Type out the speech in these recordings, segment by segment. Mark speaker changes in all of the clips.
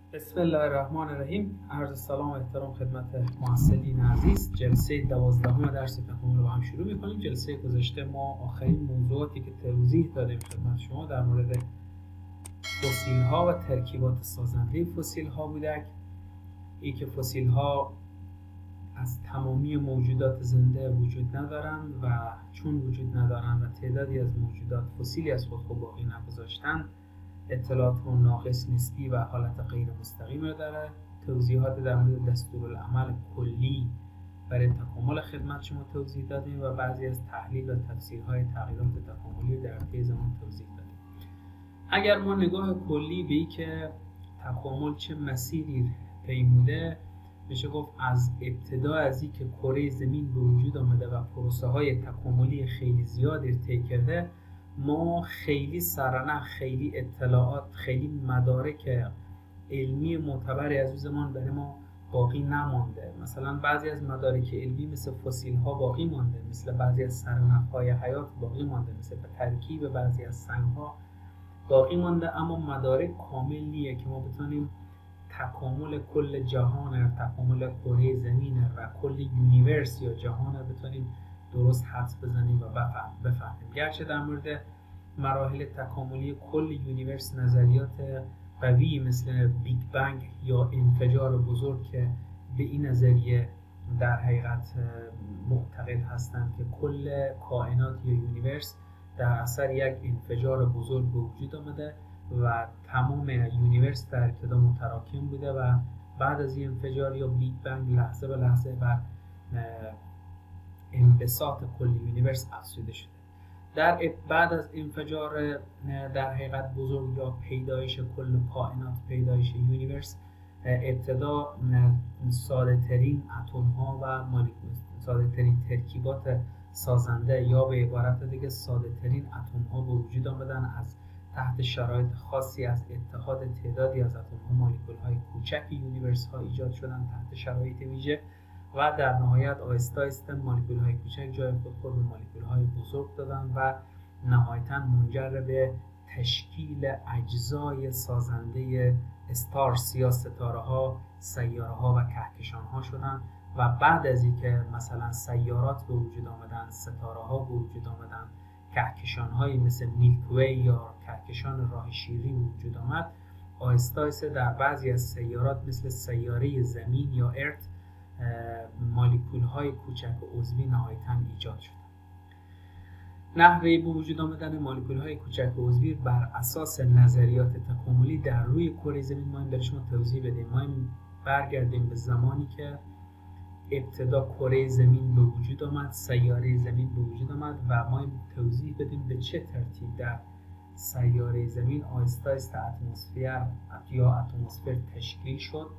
Speaker 1: بسم الله الرحمن الرحیم. عرض سلام و احترام خدمت محصلین عزیز. جلسه 12 درس تکامل رو با هم شروع می‌کنیم. جلسه گذشته ما آخرین موضوعاتی که توضیح دادیم خدمت شما در مورد فسیل ها و ترکیبات سازنده فسیل ها بودک. این که فسیل ها از تمامی موجودات زنده وجود ندارند و چون وجود ندارند و تعدادی از موجودات فسیلی از خود باقی نگذاشتند، اطلاعات ناقص، نسبی و حالت غیر مستقیم را داره. توضیحات در مورد دستورالعمل کلی برای تکامل خدمت شما توضیح دادیم و بعضی از تحلیل و تفسیرهای تغییرات تکاملی در طی زمان توضیح دادیم. اگر ما نگاه کلی به این که تکامل چه مسیری پیموده، میشه گفت از ابتدا از این که کره زمین به وجود آمده و پروسه های تکاملی خیلی زیادی طی کرده، ما خیلی سرانه، خیلی اطلاعات، خیلی مدارک علمی معتبری از اون زمان برای ما باقی نمانده. مثلا بعضی از مدارک علمی مثل فسیل ها باقی مانده، مثل بعضی از سرنخ‌های حیات باقی مانده، مثل ترکیب بعضی از سنگ ها باقی مانده، اما مدارک کامل نیه که ما بتونیم تکامل کل جهان، تکامل کره زمین و کل یونیورس یا جهان رو بتونیم درست حدس بزنیم و بفهمیم. گرچه در مورد مراحل تکاملی کل یونیورس نظریات قوی مثل بیگ بنگ یا انفجار بزرگ که به این نظریه در حقیقت معتقد هستند که کل کائنات یا یونیورس در اثر یک انفجار بزرگ به وجود آمده و تمام یونیورس در ابتدا متراکم بوده و بعد از این انفجار یا بیگ بنگ لحظه به لحظه بر انبساط کل یونیورس افزوده شده. بعد از انفجار در حقیقت بزرگ یا پیدایش کل کائنات، پیدایش یونیورس، ابتدا ساده ترین اتم ها و ساده ترین ترکیبات سازنده یا به عبارت دیگه ساده ترین اتم ها به وجود آمدن از تحت شرایط خاصی از اتحاد تعدادی از اتم ها، مولکول های کوچک یونیورس ها ایجاد شدن تحت شرایط ویژه و در نهایت آهسته آهسته مولکول های کوچک جای خود به مولکول های بزرگ دادن و نهایتاً منجر به تشکیل اجزای سازنده استارز یا ستاره ها، سیاره ها و کهکشان ها شدن و بعد از اینکه مثلا سیارات به وجود آمدن، ستاره ها به وجود آمدن، کهکشان هایی مثل میلکوی یا کهکشان راه شیری به وجود آمد، آهسته آهسته در بعضی از سیارات مثل سیاره زمین یا ارت مولکول های کوچک و عضوی نهایتاً ایجاد شد. نحوه به وجود آمدن مولکول های کوچک و عضوی بر اساس نظریات تکاملی در روی کره زمین ما این برای شما توضیح بدیم. ما این برگردیم به زمانی که ابتدا کره زمین به وجود آمد، سیاره زمین به وجود آمد و ما این توضیح بدیم به چه ترتیب در سیاره زمین آهسته آهسته اتمسفر تشکیل شد،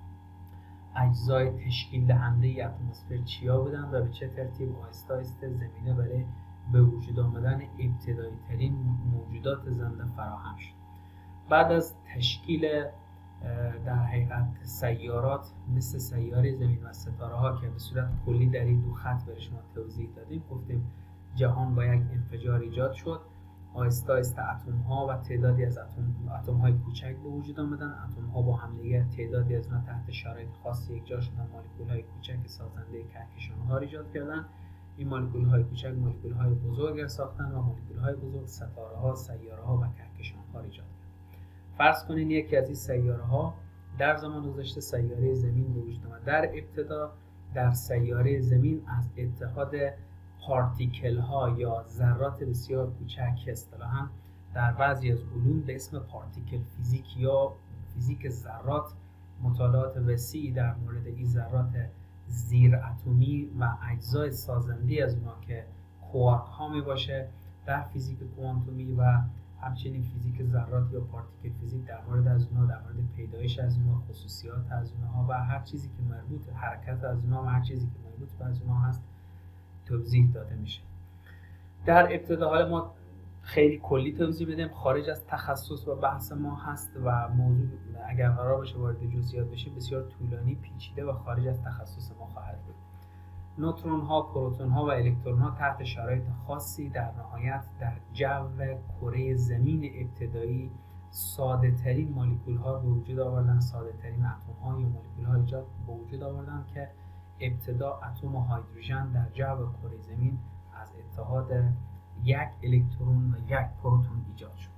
Speaker 1: اجزای تشکیل دهنده اتمسفر چیا بودن و به چه ترتیب آهسته آهسته زمینه برای به وجود آمدن ابتدایی ترین موجودات زنده فراهم شد. بعد از تشکیل در حقیقت سیارات مثل سیاره زمین و ستاره ها که به صورت کلی در این دو خط برای شما توضیح دادیم، گفتیم جهان با یک انفجار ایجاد شد، آهسته آهسته اتم ها و تعدادی از اتم های کوچک به وجود آمدن، اتم ها با هم دیگه تعدادی از اونها تحت شرایط خاصی یکجا شدن، مولکول های کوچک سازنده کهکشان ها ایجاد کردن. این مولکول های کوچک مولکول های بزرگ ساختن و مولکول های بزرگ ستاره ها، سیاره ها و کهکشان ها ایجاد کردن. فرض کنین یکی از این سیاره ها در زمان گذشته سیاره زمین به وجود آمد. در ابتدا در سیاره زمین از اتحاد پارتیکل ها یا ذرات بسیار کوچک که اصطلاحاً در بعضی از علوم به اسم پارتیکل فیزیک یا فیزیک ذرات مطالعات وسیعی در مورد این ذرات زیر اتمی و اجزای سازنده از اونها که کوارک ها می باشه در فیزیک کوانتومی و همچنین فیزیک ذرات یا پارتیکل فیزیک در مورد از اونها، در مورد پیدایش از اونها، خصوصیات از اونها و هر چیزی که مربوط حرکت از اونها و هر چیزی که مربوط به از اونها هست توضیح داده میشه. در ابتدا حالا ما خیلی کلی توضیح بدیم، خارج از تخصص و بحث ما هست و موضوع اگر قرار باشه وارد جزئیات بشه بسیار طولانی، پیچیده و خارج از تخصص ما خواهد بود. نوترون ها، پروتون ها و الکترون ها تحت شرایط خاصی در نهایت در جو کره زمین ابتدایی ساده ترین مولکول ها به وجود آوردن، ساده ترین اتم ها یا مولکول ها ایجاد به وجود آوردن که ابتدا اتم هیدروژن در جو کره زمین از اتحاد یک الکترون و یک پروتون ایجاد شد.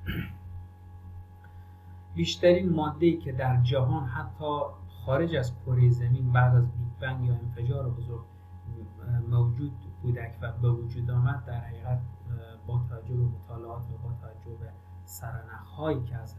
Speaker 1: بیشترین ماده‌ای که در جهان حتی خارج از کره زمین بعد از بیگ بنگ یا انفجار بزرگ موجود بودک و به وجود آمد، در حقیقت با توجه به مطالعات و با توجه به سرنخ‌هایی که از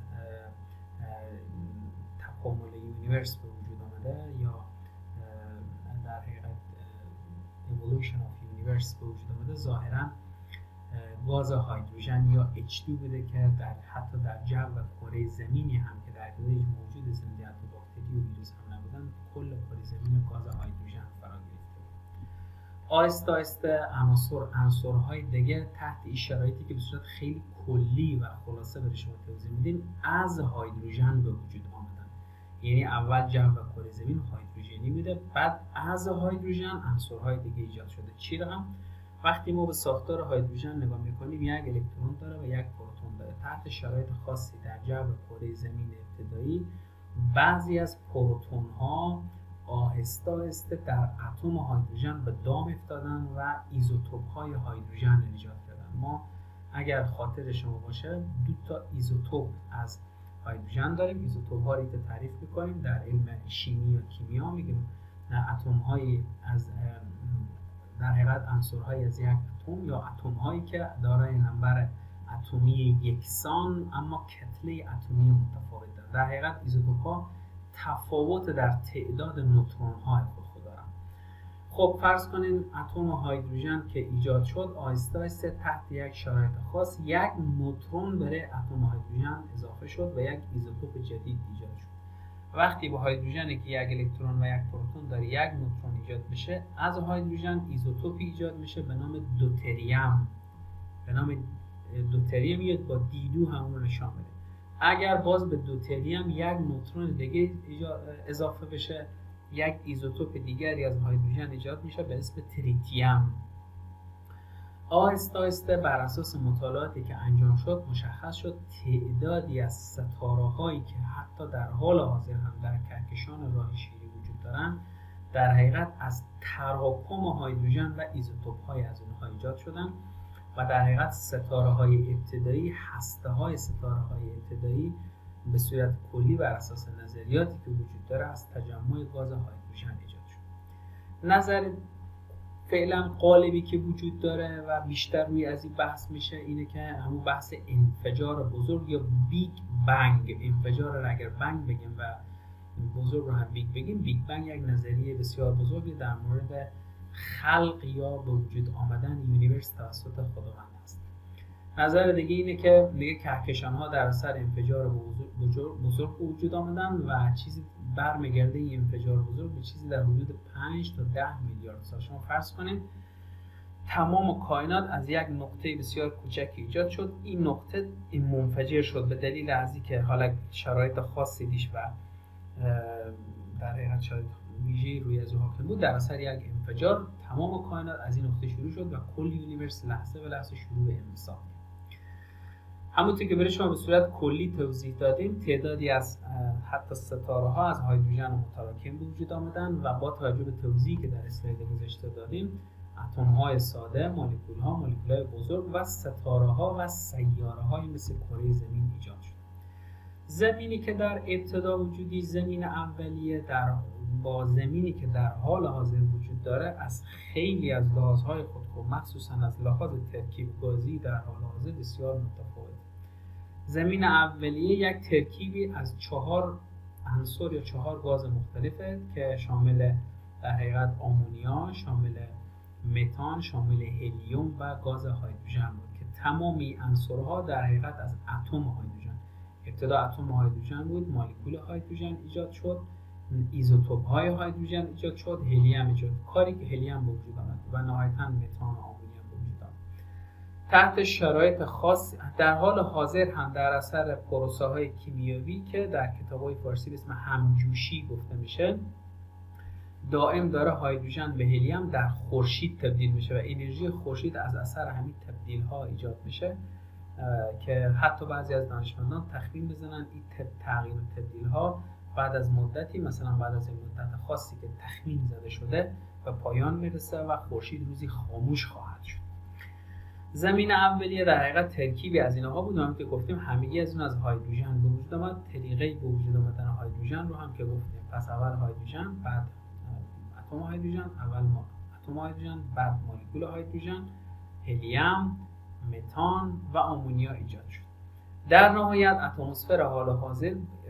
Speaker 1: تکامل یونیورس به وجود آمده یا در حقیقت evolution of universe به وجود آمده، ظاهراً گاز هیدروژن یا H2 بوده که حتی در جو کره زمینی هم که در هیچ موجود زنده حتی باکتری و ویروس هم نبودن، کل کره زمین گاز هیدروژن فرا گرفته. آهسته آهسته عناصرهای دیگه تحت این شرایطی که به صورت خیلی کلی و خلاصه به شما توضیح میدیم از هیدروژن به وجود آمدن. یعنی اول جو کره زمین هیدروژنی بوده، بعد از هیدروژن عناصرهای دیگه ایجاد شده. چی رقم؟ وقتی ما به ساختار هیدروژن نگاه میکنیم، یک الکترون داره و یک پروتون داره. تحت شرایط خاصی در جو کره زمین ابتدایی بعضی از پروتون ها آهسته آهسته در اتم هیدروژن به دام افتادن و ایزوتوپ های هیدروژن ایجاد کردن. ما اگر خاطر شما باشه 2 تا ایزوتوپ از هیدروژن داریم. ایزوتوپ هایی که تعریف میکنیم در علم شیمی یا کیمیا میگیم اتم های از در حقیقت عنصرهایی از یک اتم یا اتم هایی که دارای نمبر اتمی یکسان اما کتله اتمی متفاوت دارند. در حقیقت ایزوتوپ ها تفاوت در تعداد نوترون های خود دارند. خب فرض کنین اتم هیدروژن که ایجاد شد، آهسته آهسته تحت یک شرایط خاص یک نوترون بره اتم هیدروژن اضافه شد و یک ایزوتوپ جدید ایجاد شد. وقتی با هیدروژنی که یک الکترون و یک پروتون داره یک نوترون ایجاد بشه، از هیدروژن ایزوتوپی ایجاد میشه به نام دوتریم. به نام دوتریم میاد با دیدو همون نشان میده. اگر باز به دوتریم یک نوترون دیگه اضافه بشه، یک ایزوتوپ دیگری از هیدروژن ایجاد میشه به اسم تریتیم. آهسته آهسته بر اساس مطالعاتی که انجام شد مشخص شد تعدادی از ستاره‌هایی که حتی در حال حاضر هم در کهکشان راه شیری وجود دارند در حقیقت از تراکم هیدروژن و ایزوتوپ‌های از اونها ایجاد شدن و در حقیقت ستاره‌های ابتدایی، هسته‌های ستاره‌های ابتدایی به صورت کلی بر اساس نظریاتی که وجود داره از تجمع گاز هیدروژن ایجاد شد. نظر فعلا قالبی که وجود داره و بیشتر روی از این بحث میشه اینه که همون بحث انفجار بزرگ یا بیگ بنگ. انفجار رو اگر بنگ بگیم و بزرگ رو هم بیگ بگیم، بیگ بنگ یک نظریه بسیار بزرگی در مورد خلق یا به وجود آمدن یونیورس توسط خداوند است. نظر دیگه اینه که دیگه کهکشان ها در اثر انفجار بزرگ به وجود آمدن و چیزی برمیگرده این انفجار بزرگ به چیزی در حدود 5 تا 10 میلیارد سال. شما فرض کنید تمام کائنات از یک نقطه بسیار کوچک ایجاد شد. این نقطه منفجر شد به دلیل از اینکه حالا شرایط خاصی دیش و در حقیقت شرایط ویژه‌ای روی از حاکم بود. در اثر یک انفجار تمام کائنات از این نقطه شروع شد و کل یونیورس لحظه به لحظه شروع به انبساط. همونطور که برای شما به صورت کلی توضیح دادیم، تعدادی از حتی ستاره ها از هیدروژن متراکم به وجود آمدن و با توجه به توضیحی که در اسلاید گذشته دادیم، اتم های ساده، مولکول های بزرگ و ستاره ها و سیاره های مثل کره زمین ایجاد شد. زمینی که در ابتدا وجودی زمین اولیه با زمینی که در حال حاضر وجود داره از خیلی از لحاظهای خود مخصوصا از لحاظ ترکیب گازی در حال حاضر بسیار متفاوت. زمین اولیه یک ترکیبی از 4 عنصر یا 4 گاز مختلفه که شامل در حقیقت آمونیا، شامل متان، شامل هلیوم و گاز هیدروژن بود که تمامی عنصرها در حقیقت از اتم هیدروژن. ابتدا اتم هیدروژن بود، مولکول هیدروژن ایجاد شد، ایزوتوپ های هیدروژن ایجاد شد، هلیوم ایجاد، کاری که هلیوم به وجود آمد و نهایتاً متان و آمونیا به وجود آمد. تحت شرایط خاص در حال حاضر هم در اثر پروسه های کیمیایی که در کتاب‌های فارسی به اسم همجوشی گفته میشه، دائم داره هیدروژن به هلیوم در خورشید تبدیل میشه و انرژی خورشید از اثر همین تبدیل ها ایجاد میشه که حتی بعضی از دانشمندان تخمین بزنن این تغییر و تبدیل ها بعد از مدتی، مثلا بعد از این مدت خاصی که تخمین زده شده به پایان میرسه و خورشید روزی خاموش خواهد شد. زمین اولیه در حقیقت ترکیبی از اینها بود، هم که گفتیم همگی از اون از هیدروژن به وجود آمد. طریقه به وجود آمدن هیدروژن رو هم که گفتیم، پس اول هیدروژن، بعد اتم هیدروژن، اول اتم هیدروژن، بعد مولکول هیدروژن، هلیوم، متان و آمونیا ایجاد شد. در نهایت اتمسفر حال حاضر،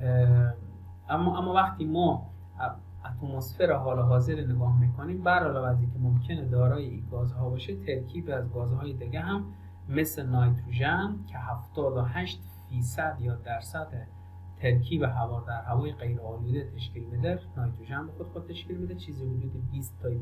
Speaker 1: اما وقتی ما اتمسفر حال حاضر نگاه میکنیم، بر علاوه از اینکه ممکنه دارای این گازها باشه، ترکیب از گازهای دیگه هم مثل نیتروژن که 78% یا درصد ترکیب هوا در هوای غیر آلوده تشکیل میده، نیتروژن به خود تشکیل میده. چیزی حدود 20 تا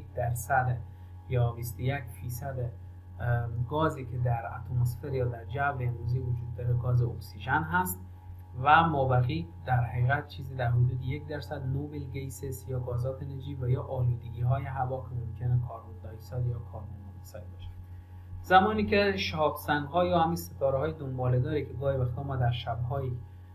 Speaker 1: 21% یا 21% گازی که در اتمسفر یا در جو امروزی وجود داره گاز اکسیژن هست و مابقی در حقیقت چیزی در حدود 1% نوبل گیسز یا گازات نجیب و یا آلودگی های هوا که ممکنه کربن دی اکساید یا کربن مونوکساید باشه. زمانی که شهاب‌سنگ ها یا همین ستاره های دنباله‌داری که گاهی وقتا ما در شب‌های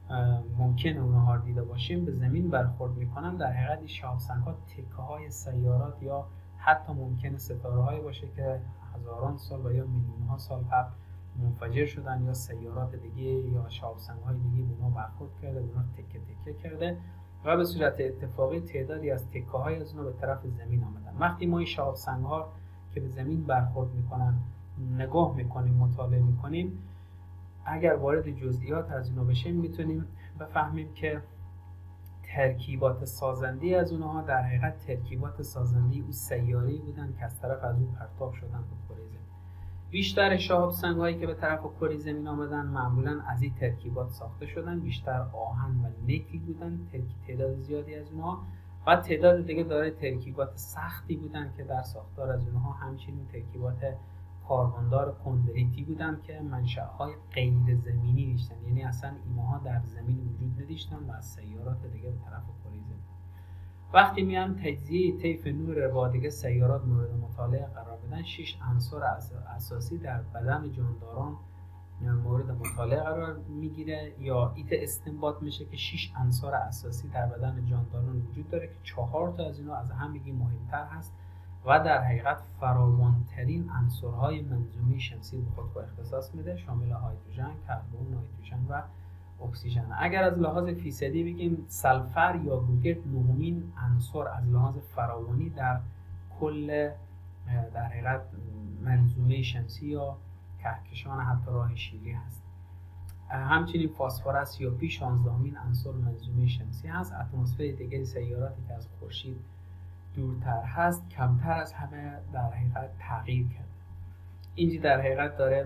Speaker 1: ممکنه اونها رو دیده باشیم به زمین برخورد میکنن، در حقیقت این شهاب‌سنگ ها تکه های سیارات یا حتی ممکنه ستاره هایی باشه که هزاران سال و یا میلیون ها سال قبل منفجر شدن یا سیارات دیگه یا شهاب‌سنگ های دیگه به اونها برخورد کرده، به اونها تکه تکه کرده و به صورت اتفاقی تعدادی از تکه های از اونها به طرف زمین آمدن. وقتی ما این شهاب‌سنگ ها که به زمین برخورد میکنن نگاه میکنیم، مطالعه میکنیم، اگر وارد جزئیات از اینا بشیم میتونیم بفهمیم که ترکیبات سازنده از اونها در حقیقت ترکیبات سازنده او سیاره‌ای بودن که از طرف از اون پرتاب شدن به کره زمین. بیشتر شهاب‌سنگ هایی که به طرف کره زمین آمدن معمولا از این ترکیبات ساخته شدن، بیشتر آهن و نکل بودن، تعداد زیادی از اونها، و تعداد دیگه داره ترکیبات سختی بودن که در ساختار از اونها همچنین ترکیبات کاربندار کندریتی بودن که منشأهای غیر زمینی داشتن، یعنی اصلا اینها در زمین وجود نداشتن و از سیارات دیگه به طرف کره زمین. وقتی میان تجزیه طیف نور با دیگه سیارات مورد مطالعه قرار بدن، 6 عنصر اساسی در بدن جانداران مورد مطالعه قرار میگیره یا ایت استنباط میشه که 6 عنصر اساسی در بدن جانداران وجود داره که 4 تا از اینا از همگی مهمتر هست و در حقیقت فراوانترین عنصرهای منظومه شمسی به خود اختصاص میده، شامل هیدروژن، کربن، نیتروژن و اکسیژن. اگر از لحاظ فیصدی بگیم سلفر یا گوگرد نهمین عنصر از لحاظ فراوانی در کل در حقیقت منظومه شمسی یا کهکشان حتی راه شیری هست. همچنین فسفرس یا پی 16مین عنصر منظومه شمسی هست. اتمسفر دیگر سیاراتی که از خورشید دورتر هست کمتر از همه در حقیقت تغییر کرده. اینجا در حقیقت داره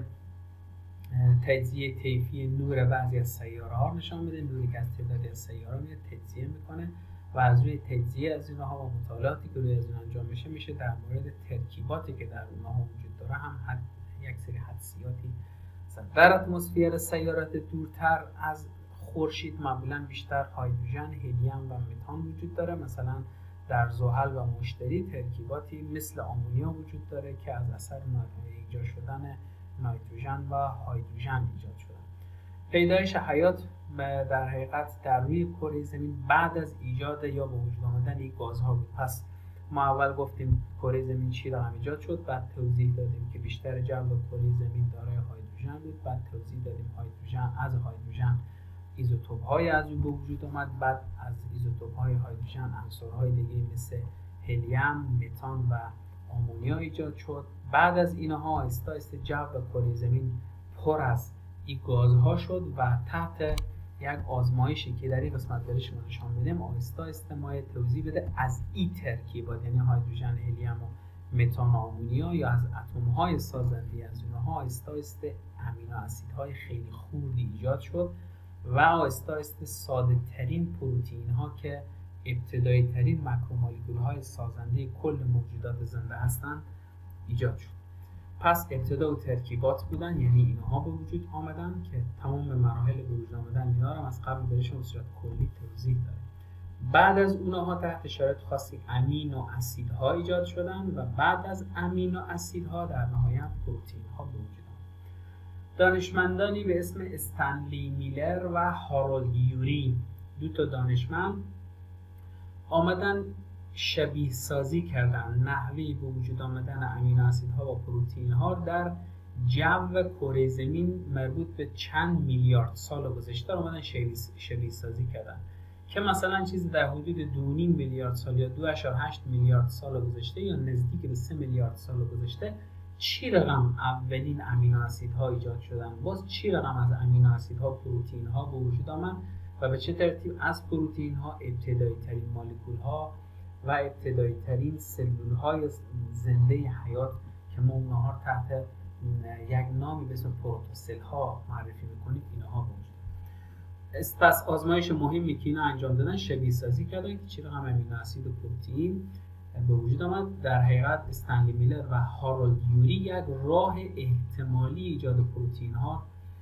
Speaker 1: تجزیه طیفی نور بعضی از سیاره ها نشان میده، نوری که از تعدادی از سیاره میاد تجزیه میکنه و از روی تجزیه از اینها و مطالعاتی که روی از اون انجام میشه در مورد ترکیباتی که در اونها وجود داره هم یک سری حدسیاتی زد. در اتمسفر سیارات دورتر از خورشید معمولا بیشتر هیدروژن، هلیوم و متان وجود داره. مثلا در زحل و مشتری ترکیباتی مثل آمونیا وجود داره که از اثر ایجاد شدن نیتروژن و هیدروژن ایجاد شدن. پیدایش حیات در حقیقت در روی کره زمین بعد از ایجاد یا به وجود آمدن این گازها بود. پس ما اول گفتیم کره زمین چی را هم ایجاد شد، بعد توضیح دادیم که بیشتر جو کره زمین دارای هیدروژن بود، بعد توضیح دادیم از هیدروژن ایزوتوپ های از اون به وجود آمد، بعد از ایزوتوپ های هیدروژن عنصرهای دیگه مثل هلیوم، متان و آمونیا ایجاد شد. بعد از اینها آهسته آهسته جو کره زمین پر از این گازها شد و تحت یک آزمایشی که در این قسمت برای شما نشان میدم آهسته آهسته ما توضیح بده از این ترکیبات، یعنی هیدروژن، هلیوم و متان و آمونیا یا از اتم های سازنده از اونها آهسته آهسته امینو اسیدهای خیلی خوردی ایجاد شد و آهسته آهسته ساده ترین پروتئین ها که ابتدایی ترین ماکرومولکول های سازنده کل موجودات زنده هستند ایجاد شد. پس ابتدا و ترکیبات بودن، یعنی اینها به وجود آمدن که تمام مراحل به وجود آمدن اینا رو از قبل بهشون صورت کلی توضیح داریم. بعد از اونها تحت شرایط خاصی امینو اسیدها ایجاد شدن و بعد از امینو اسیدها در نهایت پروتئین ها به وجود آمدن. دانشمندانی به اسم استنلی میلر و هارولد یوری، دو تا دانشمند آمدن شبیه سازی کردن نحوه به وجود آمدن امینو اسیدها و پروتئین ها در جو کره زمین مربوط به چند میلیارد سال گذشته آمدن شبیه سازی کردن که مثلا چیزی در حدود 2.5 میلیارد سال یا 2.8 میلیارد سال گذشته یا نزدیک به 3 میلیارد سال گذشته چی رقم اولین امینو اسیدها ایجاد شدن، باز چی رقم از امینو اسیدها پروتئین ها به وجود آمد و به چه ترتیب از پروتئین ها ابتدایی ترین مولکول ها و ابتدایی ترین سلول های زنده حیات که ما اونها رو تحت یک نامی به اسم پروتوسل ها معرفی میکنیم اینها به وجود. پس آزمایش مهمی که اینا انجام دادن شبیه سازی کردن که چی رقم امینو اسید و پروتئین به وجود آمد. در حقیقت استنلی میلر و هارولد یوری یک راه احتمالی ایجاد پروتئین ها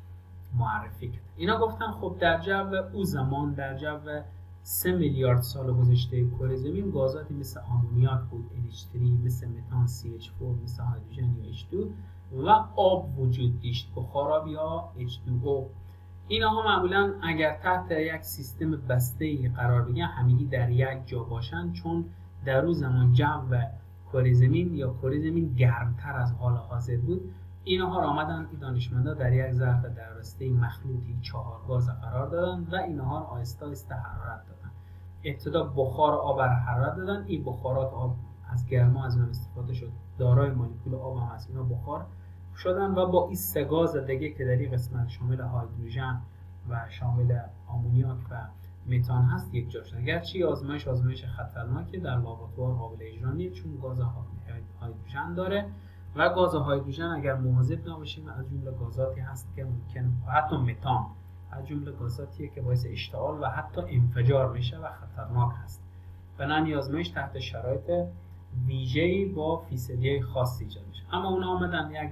Speaker 1: معرفی کرد. اینا گفتن خب در جو او زمان، در جو 3 میلیارد سال گذشته کره زمین گازاتی مثل آمونیاک بود، NH3، مثل متان CH4، مثل هیدروژن یا H2 و آب وجود داشت، بخار یا H2O. اینها معمولا اگر تحت یک سیستم بسته‌ای قرار بگیرن همگی در یک جا باشن، چون در اون زمان جو کره زمین یا کره زمین گرمتر از حال حاضر بود، اینها را آمدن این دانشمندا در یک ظرف در بسته مخلوطی 4 گاز قرار دادن و اینها را آهسته آهسته حرارت دادن. ابتدا بخار آب را حرارت دادن، این بخارات آب از گرما از اون استفاده شد، دارای مولکول آب هم از اینا بخار شدن و با این 3 گاز دیگه که در این قسمت شامل هیدروژن و شامل آمونیاک و متان هست یک جا شدن. گرچه آزمایش خطرناکه، در لابراتوار قابل اجرا نیست چون گاز هیدروژن داره و گاز هیدروژن اگر مواظب نباشیم از جمله گازاتی هست که ممکن، حتی متان از جمله گازاتیه که باعث اشتعال و حتی انفجار میشه و خطرناک هست. بنابراین آزمایش تحت شرایط ویژه‌ای با فیصدی خاصی ایجاد میشه. اما اونا آمدن یک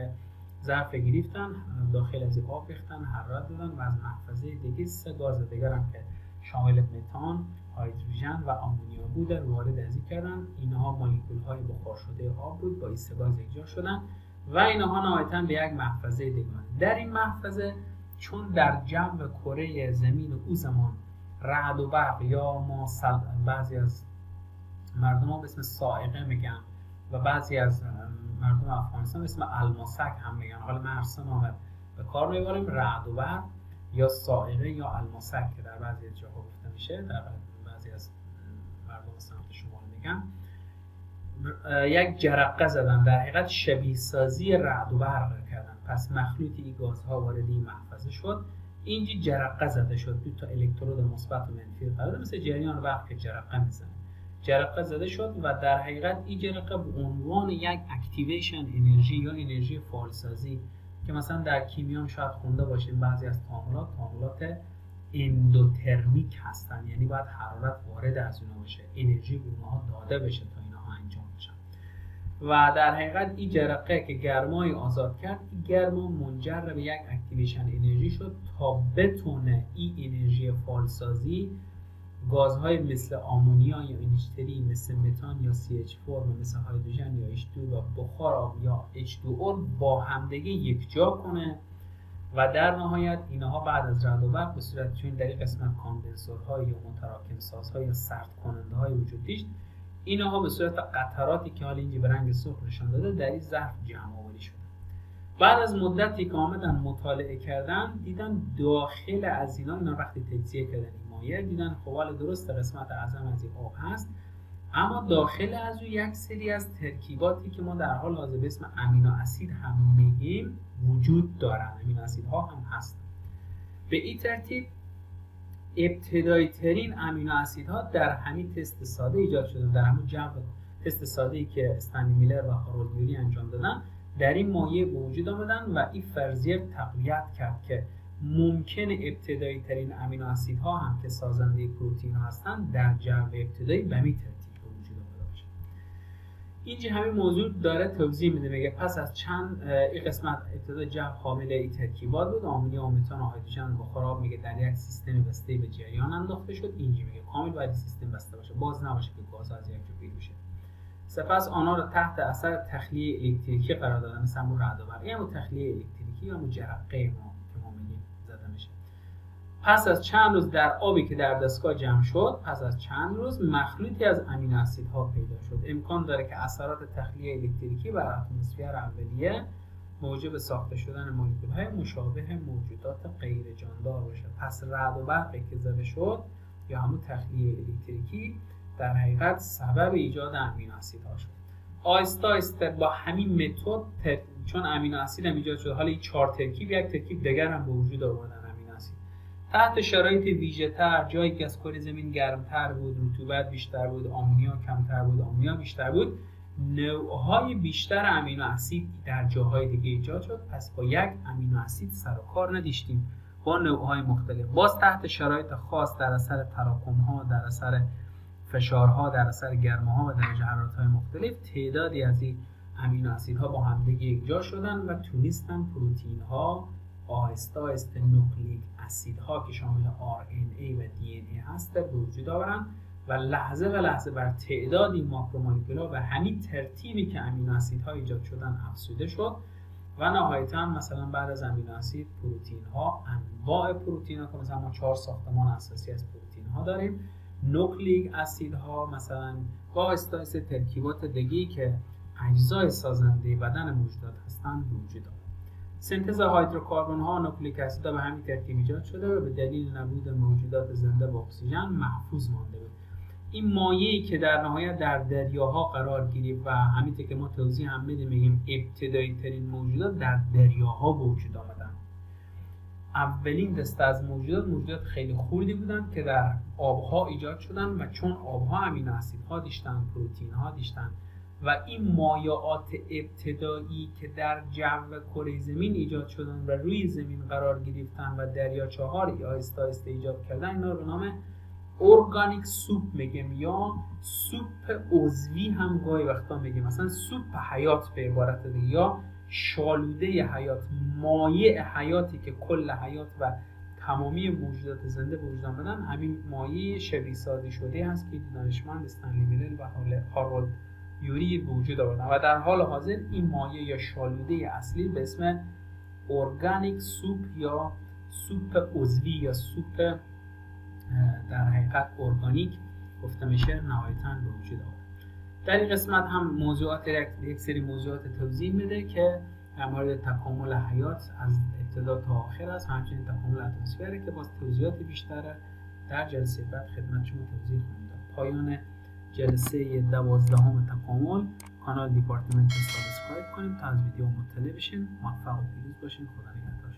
Speaker 1: ظرف گرفتن، داخل از آب ریختن، حرارت دادن و از محفظه دیگه 3 گاز دیگر هم که شامل متان، هیدروژن و آمونیا بود وارد از این کردن. اینها مولکول های بخار شده آب بود، با این 3 گاز یکجا شدن و اینها نهایتاً به یک محفظه دیگه. در این محفظه چون در جو کره زمین او زمان رعد و برق یا ما بعضی از مردم ها به اسم صاعقه میگن و بعضی از مردم افغانستان به اسم الماسک هم میگن، حالا من هر سه نام به کار میبریم، رعد و برق یا صاعقه یا الماسک که در بعضی از جاها گفته میشه، در بعضی از مردم سمت شمال میگن، یک جرقه زدن، در حقیقت شبیه سازی رعد و برق کردن. پس مخلوطی این گازها وارد این محفظه شد، اینجی جرقه زده شد، دو تا الکترود مثبت و منفی قرار مثل جریان برق که جرقه میزنه، جرقه زده شد و در حقیقت این جرقه به عنوان یک اکتیویشن انرژی یا انرژی فعالسازی که مثلا در کیمیا شاید خونده باشیم بعضی از تعاملات اندوترمیک هستن، یعنی باید حرارت وارد از اونها باشه، انرژی به اونها داده بشه تا اینها انجام بشن. و در حقیقت این جرقه که گرمای آزاد کرد، این گرما منجر به یک اکتیویشن انرژی شد تا بتونه این انرژی فعالسازی گازهای مثل آمونیا یا NH3، مثل متان یا CH4 و مثل هیدروژن یا H2 و بخار آب یا H2O با همدیگه یکجا کنه و در نهایت اینها بعد از رعد و برق به صورت، چون در این قسمت کاندنسورهای یا متراکم سازهای یا سرد کننده های وجود داشت، اینها به صورت قطراتی که حالا اینجا به رنگ سرخ نشان داده در این ظرف جمع آوری شده. بعد از مدتی که آمدن مطالعه کردن دیدن داخل از اینا وقتی تجزیه کردن دیدن خب حالا درست قسمت اعظم از این آب هست، اما داخل از اون یک سری از ترکیباتی که ما در حال حاضر به اسم امینو اسید هم میگیم وجود دارن، امینو اسیدها هم هستن. به این ترتیب ابتدایی ترین امینو اسیدها در همین تست ساده ایجاد شدن، در همون جو تست ساده‌ای که استنلی میلر و هارولد یوری انجام دادن در این مایع به وجود آمدن و این فرضیه تقویت کرد که ممکن ابتدایی ترین امینو اسیدها هم که سازنده پروتئین ها هستند در جو ابتدایی به همین ترتیب به وجود آمده باشه. اینجا همین موضوع داره توضیح میده، میگه پس از چند این قسمت ابتدا جو حامل این ترکیبات بود، آمونیا و متان و هیدروژن بخار آب میگه در یک سیستم بسته به جریان انداخته شد. اینجا میگه کامل باید سیستم بسته باشه، باز نباشه که گاز از یک جا بیرون بشه. سپس آنها رو تحت اثر تخلیه الکتریکی قرار دادن، مثلا رعد و برق، یعنی تخلیه الکتریکی الکتریکی یا جرقه ما که ما میگیم زده میشه. پس از چند روز در آبی که در دستگاه جمع شد، پس از چند روز مخلوطی از امینو اسیدها پیدا شد. امکان داره که اثرات تخلیه الکتریکی بر اتمسفر اولیه موجب ساخته شدن مولکول‌های مشابه موجودات غیر جاندار باشه. پس رعد و برقی که زده شد یا همون تخلیه الکتریکی در حقیقت سبب ایجاد امینو اسیدها شد. آهسته آهسته با همین متد چون امینو اسید هم ایجاد شد، حالا این 4 ترکیب یک ترکیب دیگر هم به وجود آوردن امینو اسید. تحت شرایط ویژه‌تر، جایی که از کره زمین گرمتر بود، رطوبت بیشتر بود، آمونیا کمتر بود، آمونیا بیشتر بود، نوع‌های بیشتر امینو اسید در جاهای دیگه ایجاد شد. پس با یک امینو اسید سر و کار نداشتیم، با نوع‌های مختلف. باز تحت شرایط خاص در اثر تراکم‌ها، در اثر فشارها، در اثر گرماها و درجه حرارت‌های مختلف تعدادی از این امینو اسیدها با همدیگه یکجا شدن و تونستن پروتئین‌ها آهسته آهسته نوکلیک اسیدها که شامل RNA و DNA هست به وجود آورن و لحظه به لحظه بر تعداد این ماکرومولکول‌ها و همین ترتیبی که امینو اسیدها ایجاد شدن افزوده شد و نهایتاً مثلا بعد از امینو اسید پروتئین‌ها، انواع پروتئین‌ها که مثلا ما 4 ساختمان اساسی از پروتئین‌ها داریم، نوکلیک اسیدها مثلا با آهسته ترکیبات دیگه‌ای که اجزای سازنده بدن موجودات هستند به وجود آمد. سنتز هیدروکاربن ها و نوکلیک اسیدها به همین ترکیب ایجاد شده و به دلیل نبود موجودات زنده با اکسیژن محفوظ مانده بود. این مایعی که در نهایت در دریاها قرار گرفت و همینطور که ما توضیح هم میدیم ابتدایی ترین موجودات در دریاها به وجود آمدن. اولین دسته از موجودات خیلی خردی بودند که در آبها ایجاد شدن و چون آبها امینو اسیدها داشتن، پروتئین‌ها داشتن و این مایعات ابتدایی که در جو کره زمین ایجاد شدن و روی زمین قرار گرفتن و دریاچه‌ها رو آهسته آهسته ایجاد کردن، اینا رو نام ارگانیک سوپ میگیم یا سوپ عضوی هم گاهی وقتا میگیم، مثلا سوپ حیات به عبارت دیگه، یا شالوده حیات، مایع حیاتی که کل حیات و تمامی موجودات زنده به وجود آمدن. همین مایع شبیه سازی شده هست که دانشمند استنلی میلل و هارولد یوری به وجود آوردن و در حال حاضر این مایع یا شالوده اصلی به اسم ارگانیک سوپ یا سوپ عضوی یا سوپ در حقیقت ارگانیک گفته میشه نهایتاً به وجود آورد. در این قسمت هم موضوعات یک سری موضوعات توضیح میده که در مورد تکامل حیات از ابتدا تا آخر است، همچنین تکامل اتمسفر که باز توضیحات بیشتره در جلسه بعد خدمت شما توضیح خواهیم داد. پایان جلسه 12 تکامل کانال دیپارتمنت رو سابسکرایب کنید تا از ویدیو مطلع بشین. موفق و پیروز باشین. خدا نگهدار.